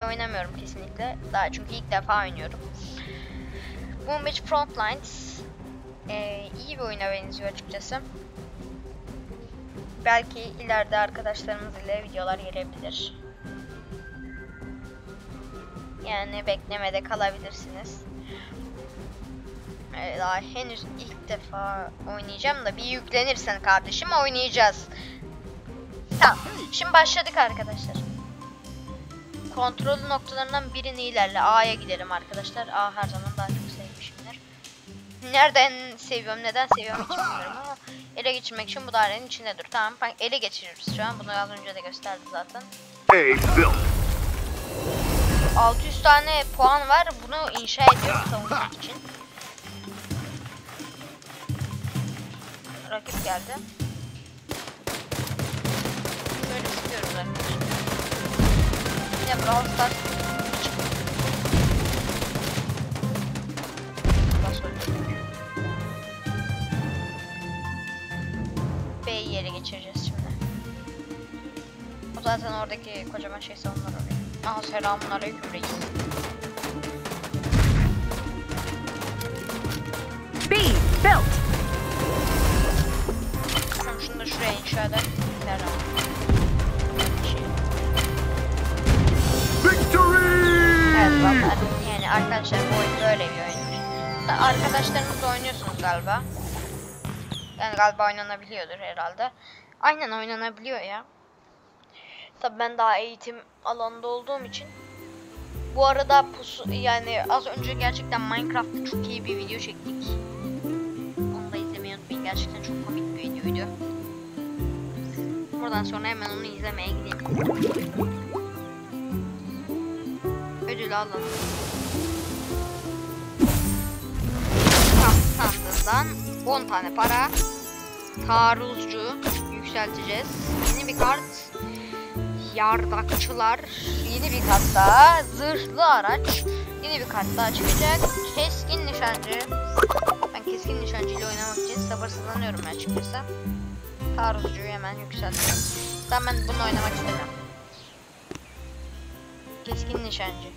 oynamıyorum kesinlikle. Daha çünkü ilk defa oynuyorum. Boom Beach Frontlines iyi bir oyuna benziyor açıkçası. Belki ileride arkadaşlarımız ile videolar gelebilir. Yani beklemede kalabilirsiniz. Daha henüz ilk defa oynayacağım da bir yüklenirsen kardeşim oynayacağız. Tamam. Şimdi başladık arkadaşlar. Kontrol noktalarından birini ilerle. A'ya gidelim arkadaşlar. A her zaman daha çok sevmişimdir. Nereden seviyorum, neden seviyorum hiç bilmiyorum ama ele geçirmek için bu dairenin içinde dur. Tamam, ele geçiriyoruz şu an. Bunu az önce de gösterdi zaten. 600 tane puan var. Bunu inşa ediyoruz savunmak için. Rakip geldi. Böyle sıkıyoruz arkadaşlar. Yine Brawl Stars B'yi yere geçireceğiz şimdi. O zaten oradaki kocaman şey savunlar oraya. Aha, selamünaleyküm reis. B built. Şunu da şuraya inşa edelim. Victory! Evet zaten yani arkadaşlar bu oyun böyle bir oyun. Arkadaşlarınızla oynuyorsunuz galiba. Yani galiba oynanabiliyordur herhalde. Aynen oynanabiliyor ya. Tabii ben daha eğitim alanında olduğum için. Bu arada yani az önce gerçekten Minecraft'ta çok iyi bir video çektik. Onu da izlemeyi unutmayın. Gerçekten çok komik bir videoydu. Buradan sonra hemen onu izlemeye gidelim. Ödül alalım. Sandığından 10 tane para. Taarruzcu yükselteceğiz. Yeni bir kart. Yardakçılar. Yeni bir kart daha. Zırhlı araç. Yeni bir kart daha çıkacak. Keskin nişancı. Ben keskin nişancı ile oynamak için sabırsızlanıyorum açıkçası. Taarruzcuyu hemen yükseltelim. Ben bunu oynamak istemem. Keskin nişancı.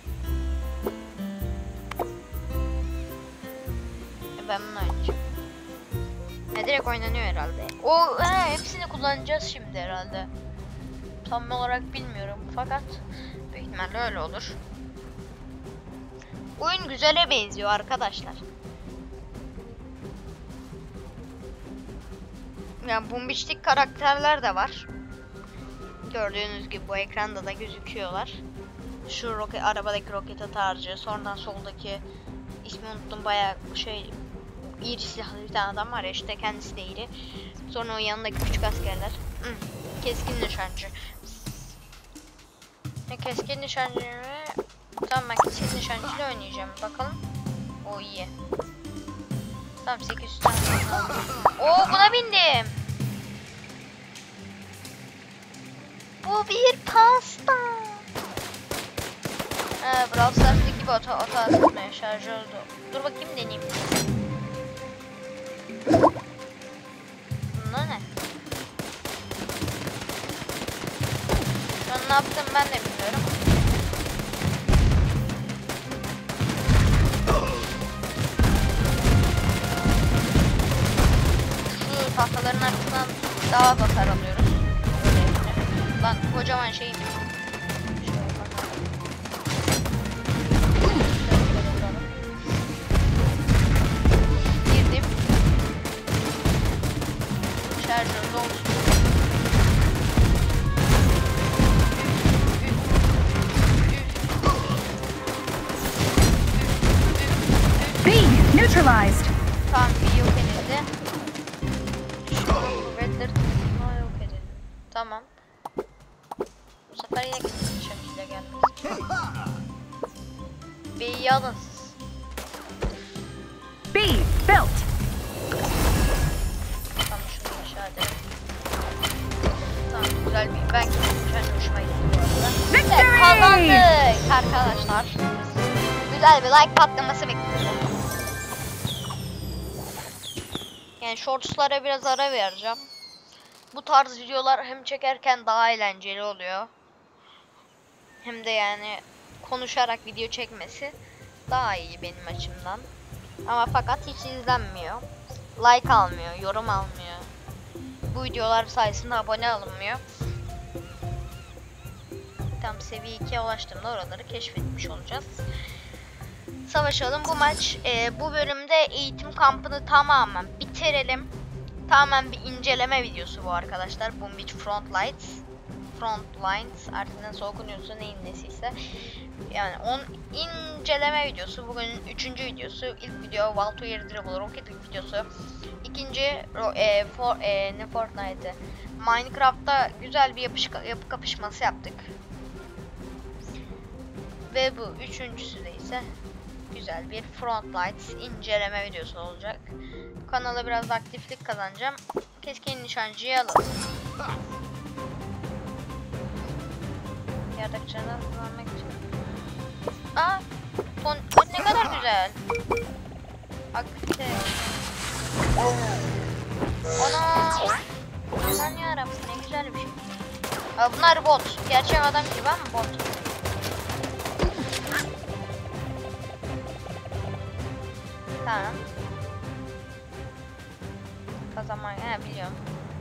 Ben bunu oynayacağım. Direkt oynanıyor herhalde. Hepsini kullanacağız şimdi herhalde. Tam olarak bilmiyorum fakat büyük ihtimalle öyle olur. Oyun güzele benziyor arkadaşlar. Yani bombişlik karakterler de var. Gördüğünüz gibi bu ekranda da gözüküyorlar. Şu arabadaki roket atarcı, sonradan soldaki ismi unuttum, bayağı iri silahlı bir tane adam var ya, işte kendisi de iri. Sonra o yanındaki küçük askerler. Keskin nişancı. Keskin nişancı mı? Tamam, ben keskin nişancıyla oynayacağım. Bakalım. O iyi. Tamam, 800 tane. Oo, buna bindim. Bu bir pasta. Brawl Stars'daki gibi oto atmaya şarjı oldu. Dur bakayım, deneyeyim. Bunlar ne? Şu an ne yaptım ben de bilmiyorum. Şu tahtaların arasından daha az hasar alıyoruz. Lan kocaman şeyim. Girdim. Şarjör dolsun. B neutralized. Tamam, bir yok edildi. Kuvvetleri yok edildi. Tamam. Bu sefer yine kesin nişancıyla gelmez. B'yi alın siz. B built. Tamam, şunu aşağı edelim. Tamam, güzel bir, ben kesin nişancı hoşuma gitti bu arada. Victory! Evet, kazandık arkadaşlar. Güzel bir like patlaması bekliyorum. Yani shortslara biraz ara vereceğim. Bu tarz videolar hem çekerken daha eğlenceli oluyor. Hem de yani konuşarak video çekmesi daha iyi benim açımdan. Ama fakat hiç izlenmiyor. Like almıyor, yorum almıyor. Bu videolar sayesinde abone alınmıyor. Tam seviye 2'ye ulaştığımda oraları keşfetmiş olacağız. Savaşalım. Bu maç, bu bölümde eğitim kampını tamamen bitirelim. Tamamen bir inceleme videosu bu arkadaşlar. Boom Beach Frontlines artık nasıl okunuyorsa neyin nesiyse. Yani inceleme videosu. Bugünün 3. videosu. İlk video Valto Air Dribble Rocket League videosu. İkinci Fortnite'ı. Minecraft'ta güzel bir yapı kapışması yaptık. Ve bu üçüncüsü de ise güzel bir Frontlines inceleme videosu olacak. Kanala biraz aktiflik kazanacağım. Keskin nişancıyı alalım. Yerdeki canı kullanmak için. Aa, ne kadar güzel. Aktif. Ana. Aman yarabbim, ne güzel bir şey. Aa, bunlar bot. Gerçek adam gibi ama bot. Tamam. Kazanmayı biliyorum.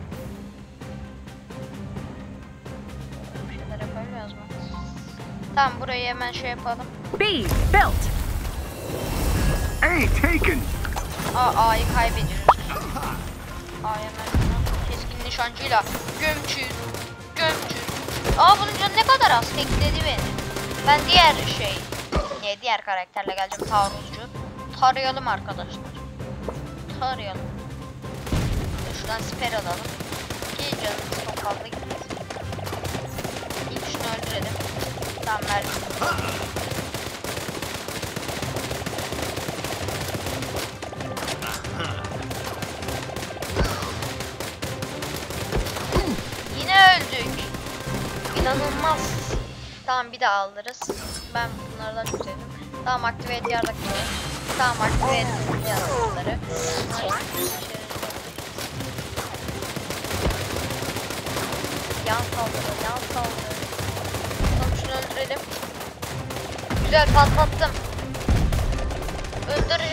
Bir şeyler yapabiliyoruz mu? Tamam, burayı hemen şey yapalım. B, built. A taken. A'yı kaybediyoruz. A'yı hemen keskin nişancıyla gömçüz. Bunun canı ne kadar az, tekledi beni. Ben diğer karakterle geleceğim, taarruzcu. Tarayalım arkadaşlar. Tarayalım. Şuradan siper alalım. Ki canımız çok fazla gitmesin. İlk şunu öldürelim. Tamam, verdim. Yine öldük. İnanılmaz. Tamam, bir daha alırız. Ben bunlardan çok sevdim. Tamam, aktive et yardakları. Tamam, aktive et yardakları. Yan saldırı. Tamam, şunu öldürelim. Güzel, patlattım. Öldür.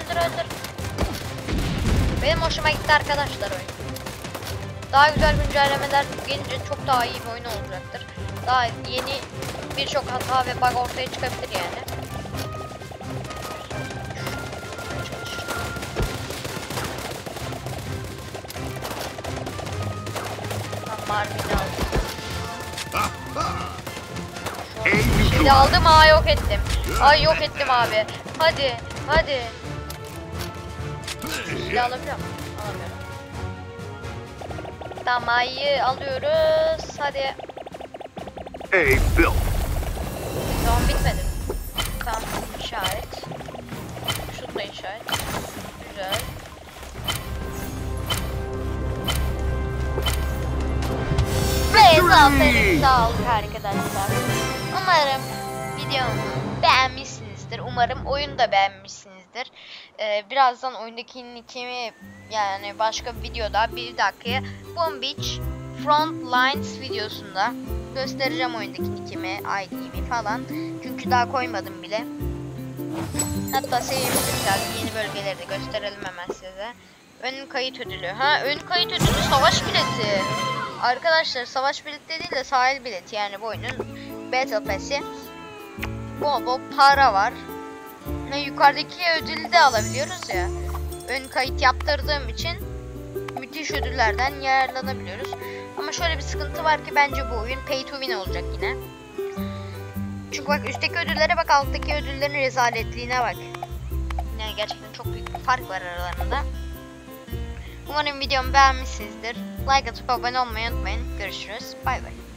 Benim hoşuma gitti arkadaşlar oyun. Daha güzel güncellemeler gelince çok daha iyi bir oyun olacaktır. Daha yeni birçok hata ve bug ortaya çıkabilir yani. Marvin'i aldım. Şimdi aldım, yok ettim. Yok ettim abi. Hadi. Silah alabiliyor muyum? Alamıyorum. Tamam, A'yı alıyoruz. Hadi. A built. Tamam, bitmedi. Tamam, işaret. Şunu da işaret. Güzel. Ve zaferimizi aldık arkadaşlar. Umarım videomu beğenmişsinizdir. Umarım oyunu da beğenmişsinizdir. Birazdan oyundaki nickimi, yani başka bir videoda, bir dakikaya Boom Beach Frontlines videosunda göstereceğim oyundaki nickimi, ID'mi falan. Çünkü daha koymadım bile. Hatta seviyemiz güzel. Yeni bölgeleri de gösterelim hemen size. Ön kayıt ödülü. Ön kayıt ödülü savaş bileti. Arkadaşlar, savaş bileti değil de sahil bileti, yani bu oyunun Battle Pass'i. Bol para var. Yukarıdaki ödülü de alabiliyoruz ya. Ön kayıt yaptırdığım için müthiş ödüllerden yararlanabiliyoruz. Ama şöyle bir sıkıntı var ki bence bu oyun pay to win olacak yine. Çünkü bak, üstteki ödüllere bak, alttaki ödüllerin rezaletliğine bak. Yani gerçekten çok büyük bir fark var aralarında. Umarım videomu beğenmişsinizdir. Like atıp abone olmayı unutmayın. Görüşürüz. Bay bay.